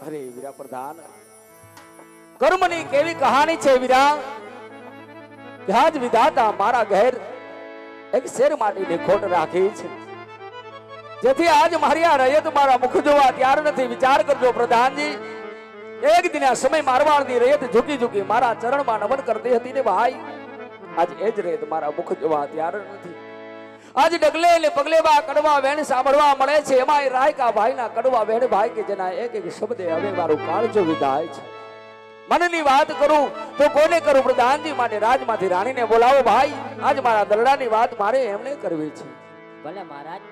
અરે વીરા પ્રધાન, કર્મની કેવી કહાની છે વીરા, કે આજ વિધાતા મારા ઘેર એક શેર માટીની ખોટ રાખી છે, જેથી આજ મારી આ રયત મારા મુખ જોવા ત્યાર નથી. વિચાર કરજો પ્રધાનજી, એક દિન આ સમય મારવાડની રયત ઝૂકી ઝૂકી મારા ચરણમાં નમન કરતી હતી ને ભાઈ, આજ એ જ રયત મારા મુખ જોવા ત્યાર નથી. આજ ડગલે ને પગલે બા કડવા વેણ સાંભળવા મળે છે, એમાં રાયકા ભાઈના કડવા વેણ ભાઈ કે જેના એક એક શબ્દે હવે મારું કાળજો વિધાય છે. મનની વાત કરું તો કોને કરું પ્રધાનજી, માટે રાજમાંથી રાણીને બોલાવો ભાઈ, આજ મારા દલડાની વાત મારે એમને કરવી છે. ભલે મહારાજ.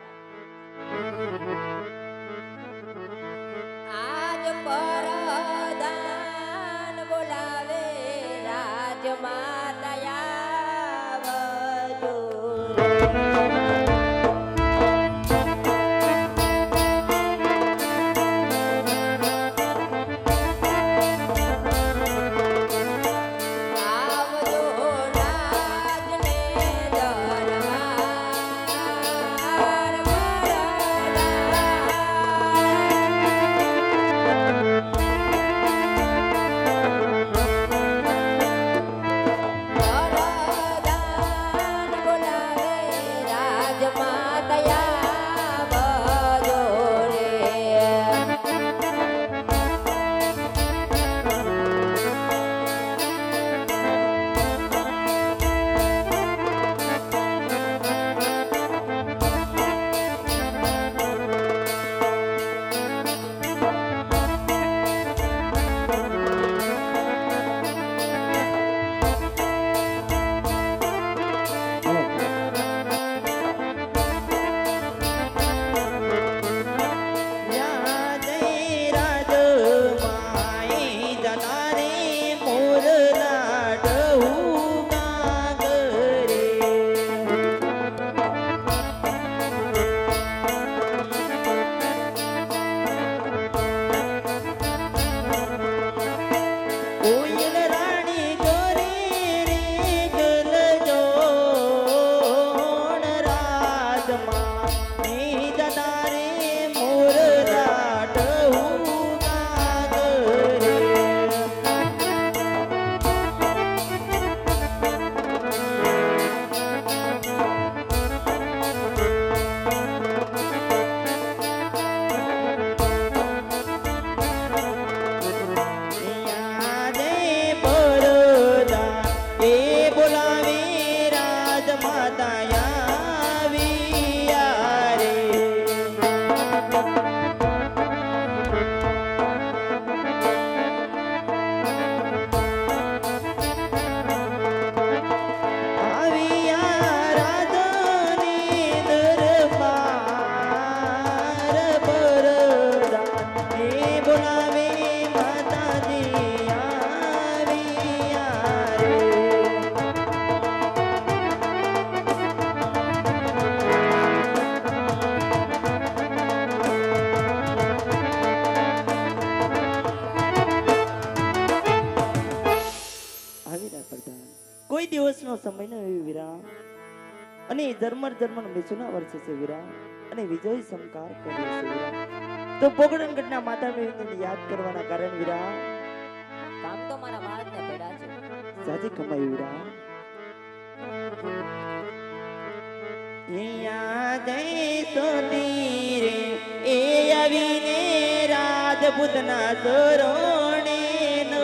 આજ પરદાન બોલાવે રાજમાતા આવજો. કોઈ દિવસનો સમય ન હોય વીરા, અને ધર્મર મિથુના વર્ષે છે વીરા, અને વિજય સંકાર કર્યો છે વીરા. તો પોગડનગઢના માતા મેળવીને યાદ કરવાના કારણ વીરા, કામ તો મારા વાળને પડ્યા છે. સાજી કમાઈ વીરા. યાદ સોતી રે એ આવીને રાજપૂતના સોરોણે નો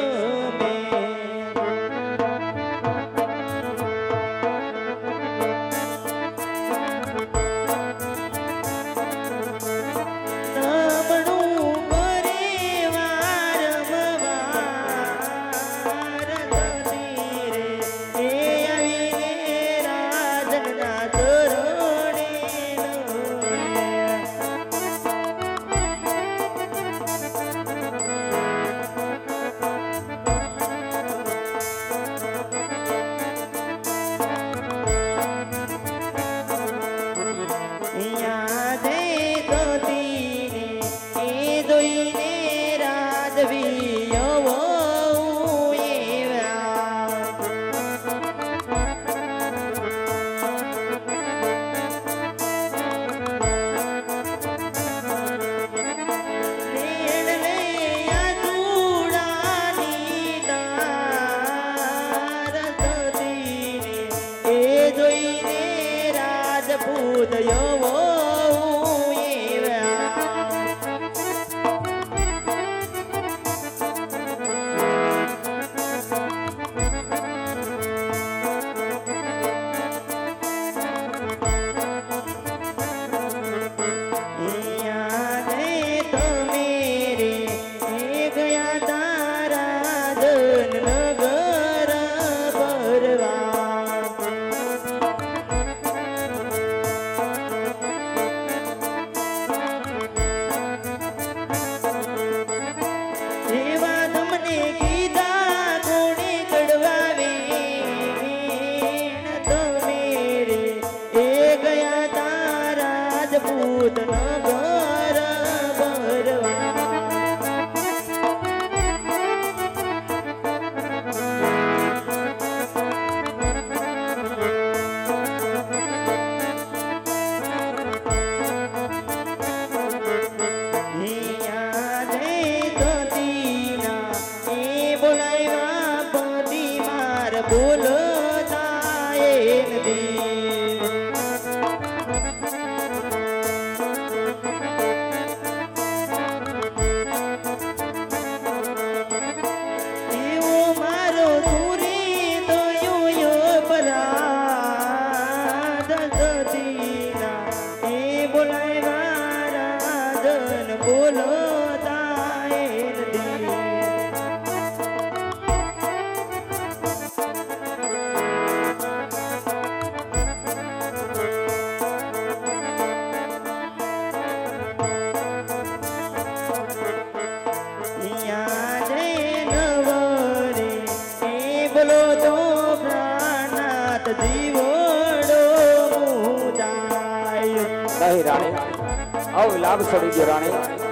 લાભ છોડી દો રાણી.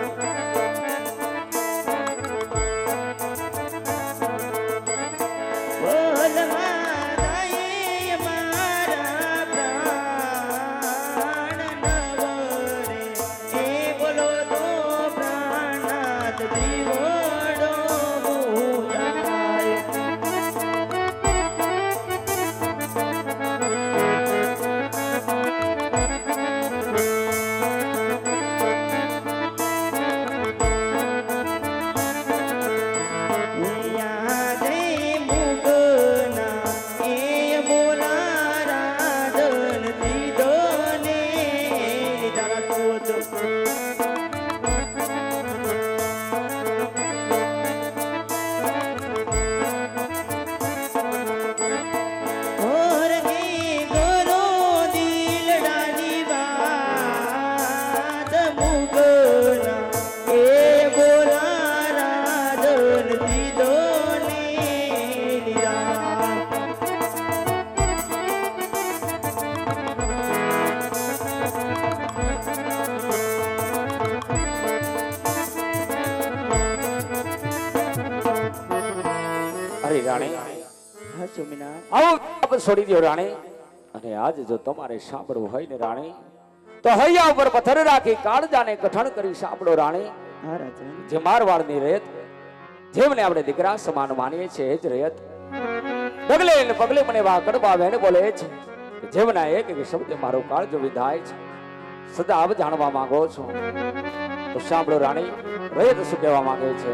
છોડી દો રાણી. અને આજ જો તમારે સાંભળવું હોય ને રાણી તો હૈયા ઉપર પથ્થર રાખી કાળજાને કઠણ કરી સાંભળો રાણી. જે મારવાડની રેત જેમને આપણે દીકરા સમાન માનીએ છીએ એ જ રેત ડગલે ને પગલે મને વાકડવા વેણ બોલે છે. જેમના એક એક શબ્દ મારો કાળજો વિધાય છે. સદા આપ જાણવા માંગો છો તો સાંભળો રાણી. રેત શું કહેવા માંગે છે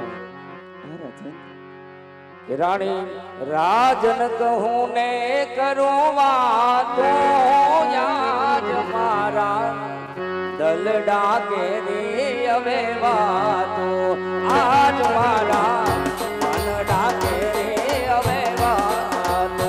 કે રાણી રાજન કહું ને કરું વાતો યાદ મારા દલડા કેરી હવે વાતો આજ મારા મનડા કેરી હવે વાતો.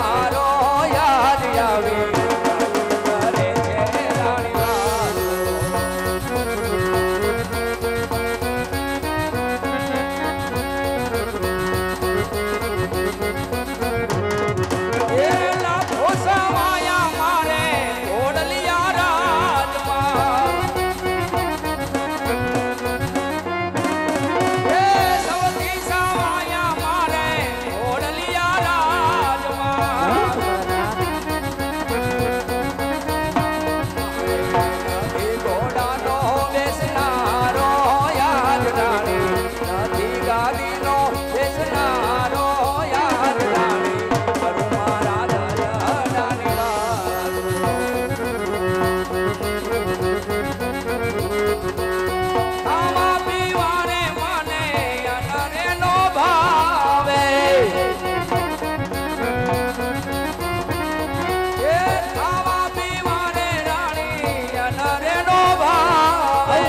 મારો યાદ આવે કરે છે રાણી વાતો. એ લાખો સમાયા મારે ઓડલિયા રાજમાં. એ સૌથી સમાયા મારે ઓડલિયા રાજમાં. નથી ઘોડાનો બેસનારો યાદ રાણી, નથી ગાડીનો બેસનારો યાદ રાણી, કરું મારા દલડાની વાતો. ખાવા પીવાને મને અનરેનો ભાવે. એ ખાવા પીવાને રાણી અનરેનો ભાવે.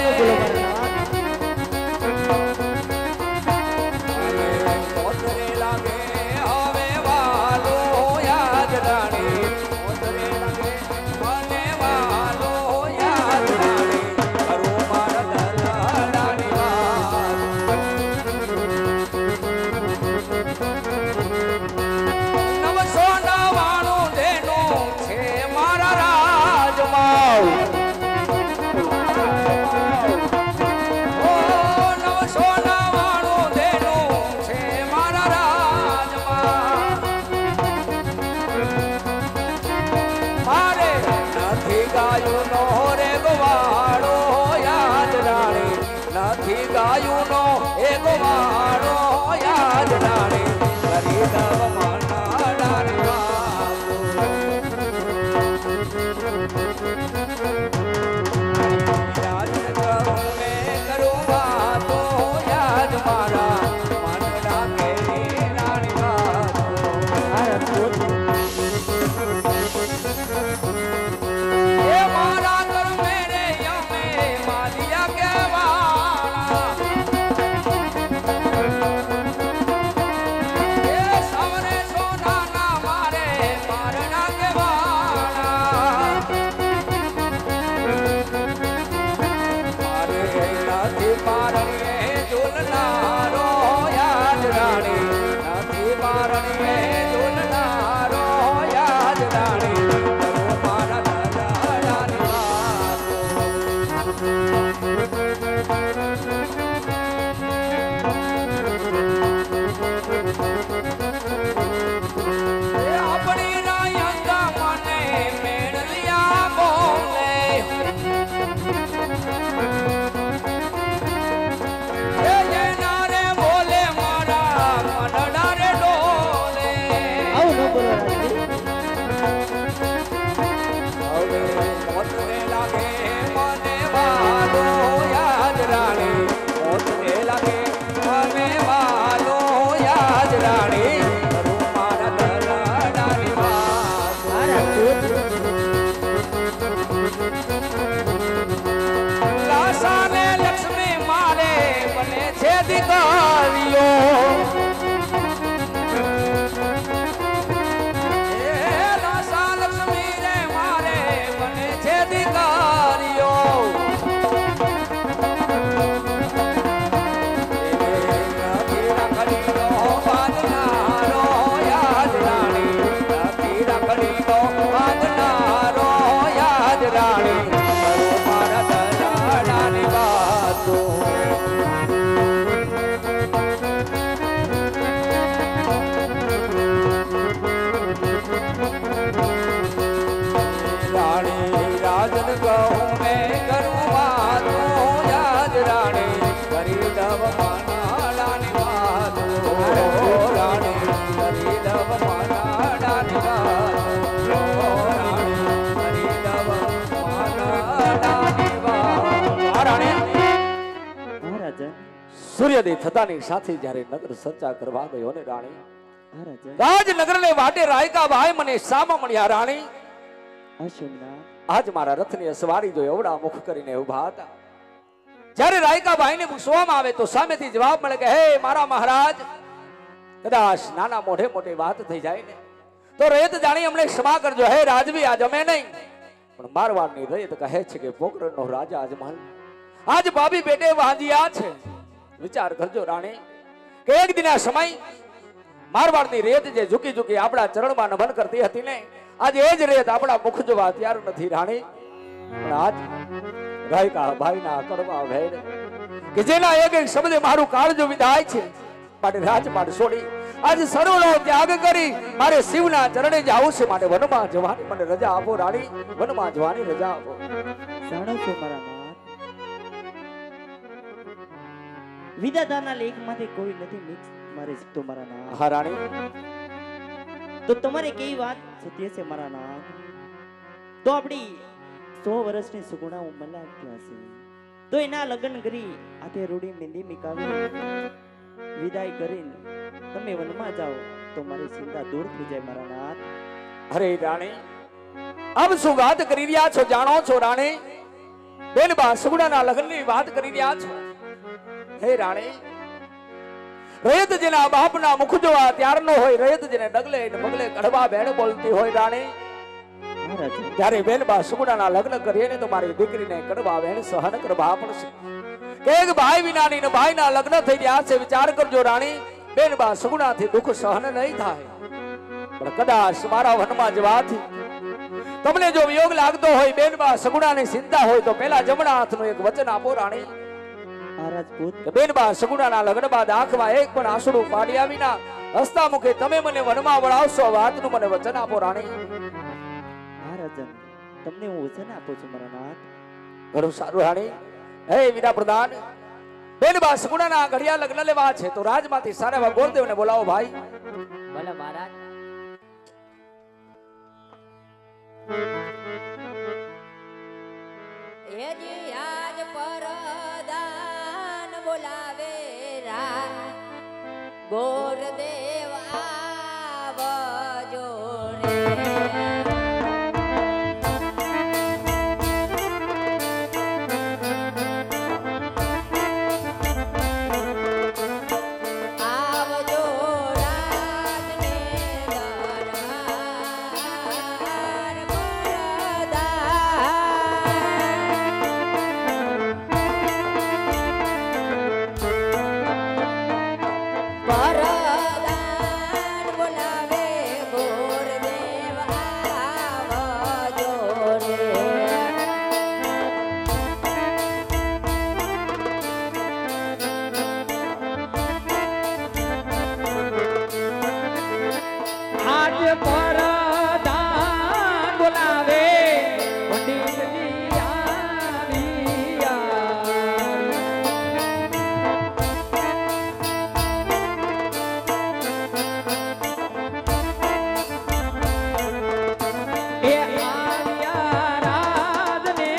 મોતરે લાગે હવે વાલો યાદ રાણી, મોતરે લાગે મને વાલો યાદ રાણી, કરું મારા દલડાની વાતો. નવસો નવાણું દેનું છે મારા રાજમાં. ઓ નવસો નવાણું દેનું છે મારા રાજમાં. મારે નથી ગાયું નો રે ગવાળો યાદ રાણી, નથી ગાયું નો એ ગવાળો યાદ રાણી, કરી દવ માના ડાની વાતો. રાજન કહું મેં કરું વાતો યાદ મારા માનડા કેરી રાણી વાતો. એ મારા કર મેરે યમે માલિયા કેવાળા. એ સવરે સોનાના મારે મારણા કેવાળા. મારે નથી મારણીએ ઝૂલનારો યાદ રાણી, નથી મારણીએ ઝૂલનારો યાદ રાણી, કરું મારા દલડાની વાતો. એ આપણી રાયંગા મને મેળલિયા બોલે. એ જેના રે બોલે મારા મનડા રે ડોલે. હવે મોતરે લાગે મને વાલો યાદ રાણી, મોતરે લાગે મને વાલો યાદ રાણી, કરું મારા દલડાની વાતો. લાસાને લક્ષ્મી મારે બને છે દીકરીઓ. એ લાસા લક્ષ્મી રે મારે બને છે દીકરીઓ. નથી રાખડીનો બાંધનારો યાદ રાણી, નથી રાખડીનો બાંધનારો યાદ રાણી, કરું મારા દલડાની વાતો. રાણી રાજન કહું મેં કરું વાતો યાદ રાણી, કરી દવ માના ડાની વાતો. રાણી કરી દવ માના ડાની વાતો. રાણી કરી દવ માના ડાની વાતો. આ રાણી મહારાજા સૂર્યોદય થતાની સાથે જ્યારે નગર સર્ચા કરવા ગયો ને રાણી, મહારાજા રાજનગરને વાટે રાયકા ભાઈ મને સામા મળ્યા રાણી. અશ્વના આજ મારા રથની અસવારી જો એવડા મુખ કરીને ઉભા હતા. જ્યારે રાયકા ભાઈને પૂછવામાં આવે તો સામેથી જવાબ મળે કે હે મારા મહારાજ, કદાચ નાના મોઢે મોટે વાત થઈ જાય ને તો રયત જાણી અમને ક્ષમા કરજો. હે રાજવી, આજ અમે નહીં પણ મારવાડની રયત કહે છે કે પોકરણનો રાજા અજમલ આજ ભાભી પેટે વાંજ્યા છે. વિચાર કરજો રાણી કે એક દિના સમય મારવાડની રેત જે ઝૂકી ઝૂકી આપણા ચરણમાં નમન કરતી હતી ને, આજે એ જ રેત આપણા મુખ જોવા તૈયાર નથી રાણી. પણ આજ રાયકા ભાઈના કડવા ભેડ કે જેના એક એક શબ્દે મારું કાળજો વિદાય છે, માટે રાજપાટ છોડી આજ સર્વનો ત્યાગ કરી મારે શિવના ચરણે જાવું છે. માટે વનમાં જવાની મને રજા આપો રાણી, વનમાં જવાની રજા આપો. જાણો છો મારા નાથ, વિધાતાના લેખમાંથી કોઈ નથી મિક્સ મારે તો મારા નાથ. હા રાણી, તો તમારે કેવી વાત સત્ય છે મારા નાથ. તો આપણી 100 વર્ષની સુગુણા ઉંમરના થયા છે, તો એના લગ્ન કરી આતે રૂડી મેંદી મિકાવી વિદાય કરીને તમે વનમાં જાઓ તો મારી ચિંતા દૂર થઈ જાય મારા નાથ. અરે રાણી, આપ શું વાત કરી રહ્યા છો જાણો છો રાણી? બેનબા સુગુણાના લગ્નની વાત કરી રહ્યા છો. હે રાણી, રયત જેના બાપના મુખ જોવા ત્યાર નો હોય, રયત જેને ડગલે પગલે કડવા બેન બોલતી હોય રાણી, ત્યારે બેનબા સુગુણાના લગ્ન કરીએ ને તો મારી દીકરીને કડવા બેન સહન કરવા પડશે. કે એક ભાઈ વિનાની ને ભાઈના લગ્ન થઈ રહ્યા છે. વિચાર કરજો રાણી, બેનબા સુગુણાથી દુઃખ સહન નહીં થાય. પણ કદાચ મારા વનમાં જવાથી તમને જો વિયોગ લાગતો હોય, બેનબા સગુણાની ચિંતા હોય, તો પેલા જમણા હાથનું એક વચન આપો રાણી. બેનબા સગુણાના લગ્ન બાદ આંખમાં એક પણ આંસુડું પાડ્યા વિના હસતા મુખે તમે મને વનમાં વળાવશો, વાતનું મને વચન આપો રાણી. મહારાજન, તમને હું વચન આપું છું મારા નાથ. ઘણું સારું રાણી. હે વીરા પ્રધાન, બેનબા સગુણાના ઘડિયા લગ્ન લેવા છે તો રાજમાંથી સારા એવા ગોરદેવને બોલાવો ભાઈ. ભલે મહારાજ. એજી આજ પરદાન બોલાવે ગોરદેવ આવજો રે. આવજો રાજને દરબાર પરદાન બોલાવે ગોરદેવ આવજો રે. આજ પરદાન બોલાવે પંડિતજી આવ્યા. એ આવ્યા રાજને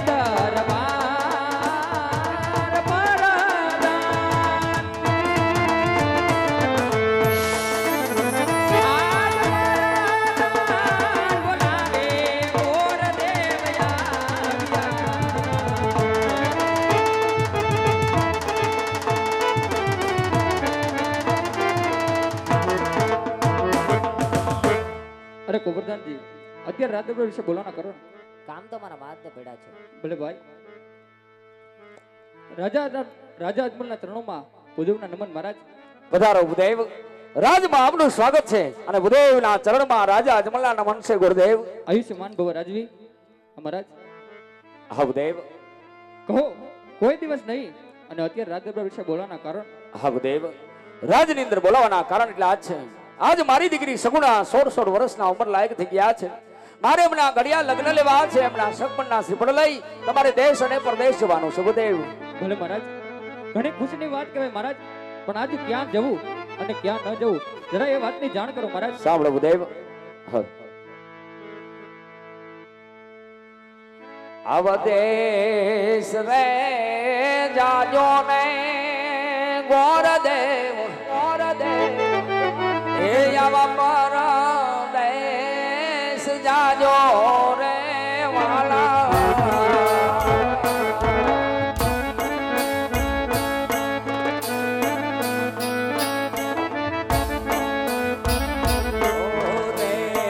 દરબાર પરદાન. અરે ગોવર્ધનજી, અત્યારે રાત દરબાર વિશે બોલાના કરો ને. કામ તો મારા મહારાજને પડ્યા છે. ભલે ભાઈ. રાજા અજમલના ચરણોમાં ભૂદેવના નમન મહારાજ. પધારો ભૂદેવ. રાજમાં આપનું સ્વાગત છે અને ભૂદેવના ચરણમાં રાજા અજમલના નમન છે ગુરુદેવ. આયુષ્યમાન ભવ રાજવી. મહારાજ હા ભૂદેવ. કહો, કોઈ દિવસ નહીં અને અત્યારે રાત દરબાર વિશે બોલાના કારણ. હા ભૂદેવ, રાજની અંદર બોલાવાના કારણ એટલે આજ છે. આજ મારી દીકરી સગુણા 16 વર્ષના ઉંમર લાયક થઈ ગયા છે. મારે એમના ઘડિયા લગ્ન લેવા છે. એમના સગપણના શ્રીફળ લઈ તમારે દેશ અને પરદેશ જવાનું છે ભૂદેવ. ભલે મહારાજ, ઘણી ખુશીની વાત કહેવાય મહારાજ, પણ આજે ક્યાં જવું અને ક્યાં ન જવું જરા એ વાતની જાણ કરો મહારાજ. સાંભળો ભૂદેવ. અવદેશ રે જાજો ને ગોરદેવ ગોરદેવ એ આવા પરદેશ જાજો રે વાલા. રે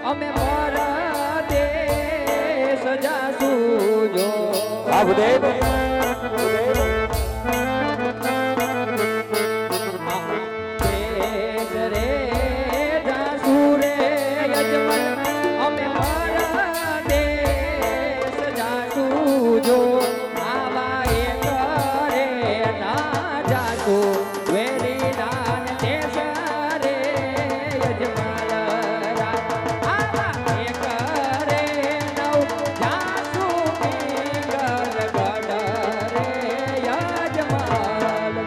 અમે મારા દેશ જાશું જો હા ભૂદેવ દેશ રે જાશું રે યજમાન અમે મારા દેશ જાશું જો આવા એક રે ના જાશું વેરી દાન દેશ રે યજમાન આવા એક રે નવ જાશું પિંગલ ગઢ રે યજમાન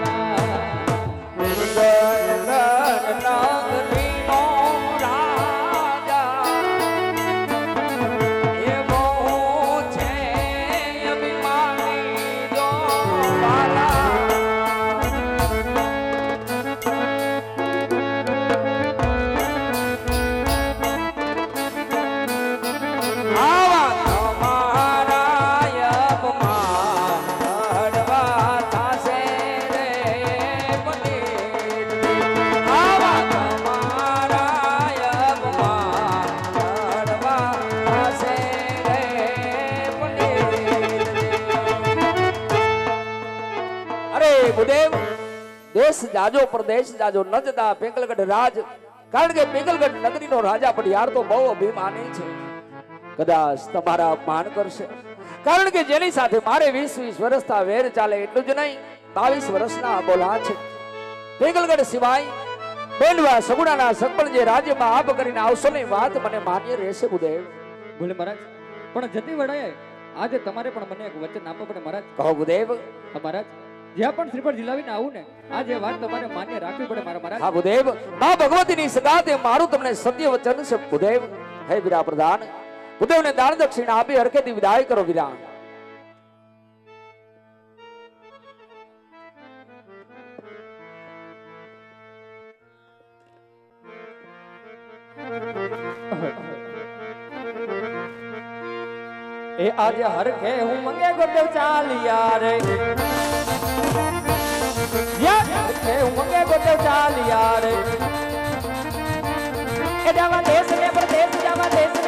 ભૂદેવ દેશ જાજો પ્રદેશ જાજો ન જતા પિંગલગઢ રાજ કારણ કે પિંગલગઢ નગરીનો રાજા પડિયાર તો બહુ અભિમાની છે કદાચ તમારા અપમાન કરશે કારણ કે જેની સાથે મારે 20 વર્ષના વેર ચાલે એટલું જ નહીં 22 વર્ષના બોલા છે પિંગલગઢ સિવાય બેનવા સગુણાના સગપણ જે રાજ્યમાં આપ કરીને આવશો ની વાત મને માન્ય રહેશે ભૂદેવ બોલે મહારાજ પણ જતી વડાએ આજે તમારે પણ મને એક વચન આપવું પડે મહારાજ કહો ભૂદેવ મહારાજ જ્યાં પણ શ્રીફળ ઝીલાવીને આવું ને આ જે વાત તમારે માન્ય રાખવી પડે મારા મહારાજ હા ભૂદેવ માં ભગવતીની સગાતે મારું તમને સત્ય વચન છે ભૂદેવ હે વીરા પ્રધાન ભૂદેવને દાન દક્ષિણા આપી હરખેથી વિદાય કરો વીરા એ આજે હરખે હું મંગે ગોદેવ ચાલિયા રે હરખે હું મંગે ગોદેવ ચાલિયા રે એ જાવા દેશ ને પરદેશ જાવા દેશ